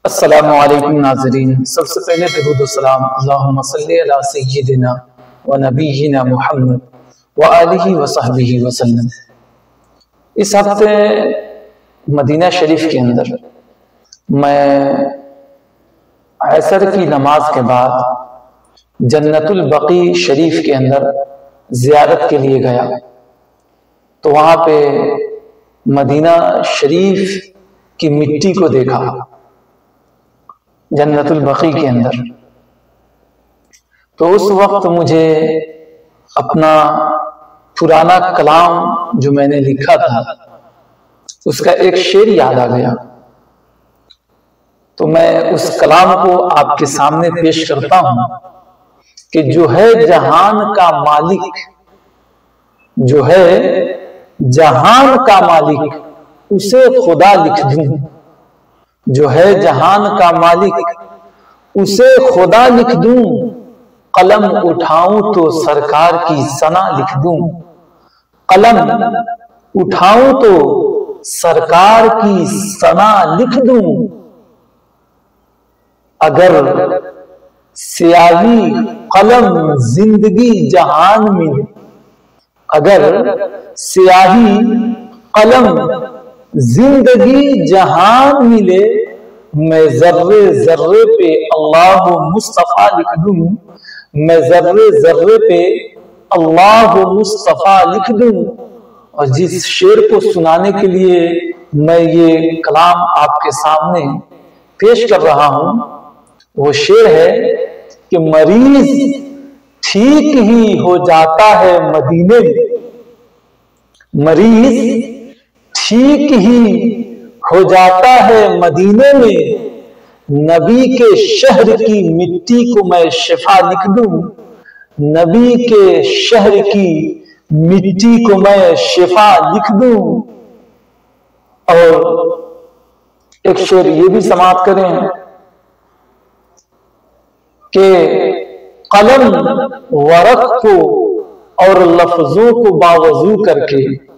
अस्सलामु अलैकुम नाज़रीन। सबसे पहले दुरूद व सलाम अल्लाहुम्मा सल्ली अला सय्यिदिना व नबीना मुहम्मद व आलिहि व सहबिहि वसल्लम। इस हफ्ते मदीना शरीफ के अंदर मैं असर की नमाज के बाद जन्नतुल बकी शरीफ के अंदर ज़ियारत के लिए गया, तो वहाँ पे मदीना शरीफ की मिट्टी को देखा जन्नतुल बकी के अंदर। तो उस वक्त मुझे अपना पुराना कलाम जो मैंने लिखा था उसका एक शेर याद आ गया। तो मैं उस कलाम को आपके सामने पेश करता हूं कि जो है जहान का मालिक, जो है जहान का मालिक उसे खुदा लिख दूं, जो है जहान का मालिक उसे खुदा लिख दूं, कलम उठाऊं तो सरकार की सना लिख दूं, कलम उठाऊं तो सरकार की सना लिख दूं। अगर स्याही कलम जिंदगी जहान में, अगर स्याही कलम जिंदगी जहान मिले, मैं जर्रे जर्रे पे अल्लाह मुस्तफा लिख दूं, मैं जर्रे जर्रे पे अल्लाह मुस्तफा लिख दूं। और जिस शेर को सुनाने के लिए मैं ये कलाम आपके सामने पेश कर रहा हूं वो शेर है कि मरीज ठीक ही हो जाता है मदीने में, मरीज ठीक ही हो जाता है मदीने में, नबी के शहर की मिट्टी को मैं शिफा लिख दूं, नबी के शहर की मिट्टी को मैं शिफा लिख दूं। और एक शेर ये भी समाप्त करें कि कलम वरक को और लफ्जों को बावजू करके,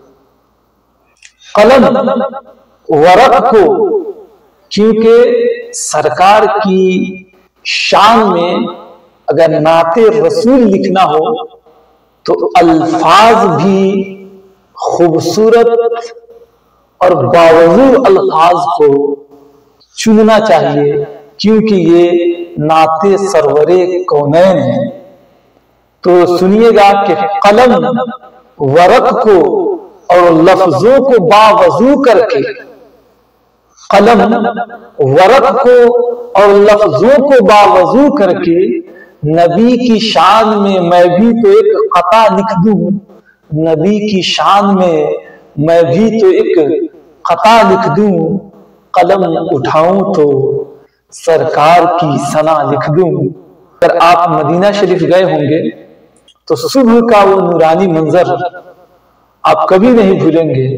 कलम वरक को, क्योंकि सरकार की शान में अगर नाते रसूल लिखना हो तो अल्फाज भी खूबसूरत और बावजूद अल्फाज को चुनना चाहिए, क्योंकि ये नाते सरवरे कौनैन है। तो सुनिएगा कि कलम वरक को और लफ्जों को बावजू करके, कलम वरक को और लफ्जों को बावजू करके नबी की शान में मैं भी तो एक कता लिख दूं, नबी की शान में मैं भी तो एक कता लिख दूं, कलम उठाऊं तो सरकार की सना लिख दूं। अगर आप मदीना शरीफ गए होंगे तो सुबह का वो नूरानी मंजर आप कभी नहीं भूलेंगे।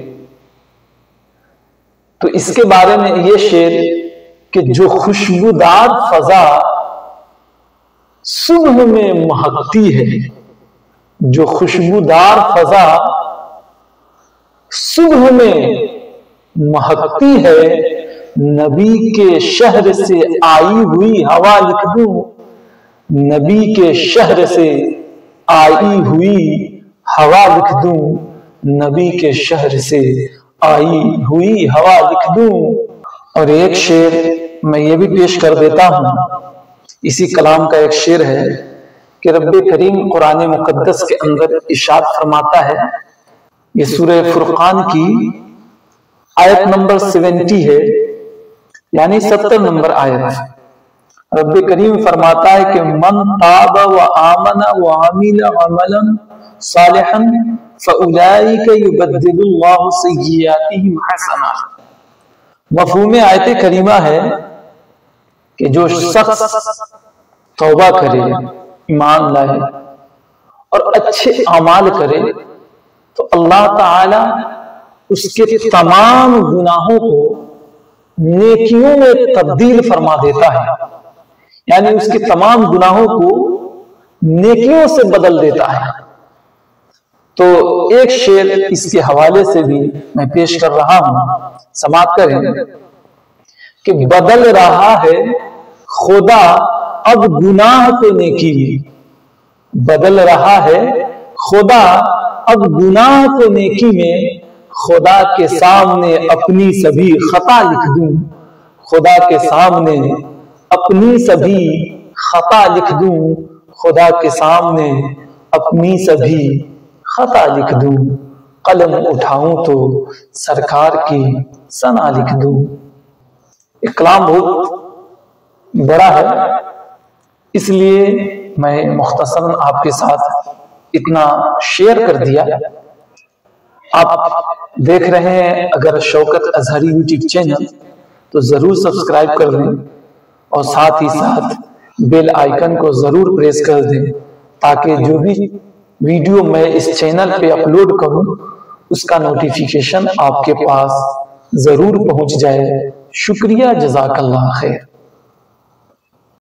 तो इसके बारे में ये शेर कि जो खुशबूदार फजा सुबह में महकती है, जो खुशबूदार फजा सुबह में महकती है, नबी के शहर से आई हुई हवा लिख दूं, नबी के शहर से आई हुई हवा लिख दूं, नबी के शहर से आई हुई हवा लिख दूं। और एक शेर मैं ये भी पेश कर देता हूं, इसी कलाम का एक शेर है कि रब्बे करीम कुरान मुकद्दस के अंदर इरशाद फरमाता है, ये सूरह फुरकान की आयत नंबर 70 है, यानी 70 नंबर आयत। रब्बे करीम फरमाता है कि मन ताब व आमना व आमिल अमलन सालिहन फउलाइका युबद्दिलुल्लाहु सय्यिआतिहिम हसना। मफ़हूम आयत करीमा है कि जो शख्स तौबा करे, ईमान लाए और अच्छे अमाल करे तो अल्लाह ताला उसके तमाम गुनाहों को नेकियों में तब्दील फरमा देता है, यानी उसके तमाम गुनाहों को नेकियों से बदल देता है। तो एक शेर इसके हवाले से भी मैं पेश कर रहा हूं, समाप्त करें कि बदल रहा है खुदा अब गुनाह को नेकी में, बदल रहा है खुदा अब गुनाह को नेकी में, खुदा के सामने अपनी सभी खता लिख दूं, खुदा के सामने अपनी सभी खता लिख दूं, खुदा के सामने अपनी सभी खता लिख दूं, कलम उठाऊं तो सरकार की सना लिख दूं। ये कलाम बहुत बड़ा है, इसलिए मैं मुख्तसरन आपके साथ इतना शेयर कर दिया। आप देख रहे हैं अगर शौकत अजहरी यूट्यूब चैनल तो जरूर सब्सक्राइब कर लें और साथ ही साथ बेल आइकन को जरूर प्रेस कर दें, ताकि जो भी वीडियो मैं इस चैनल पे अपलोड करूं उसका नोटिफिकेशन आपके पास जरूर पहुंच जाए। शुक्रिया, जज़ाकल्लाह खैर।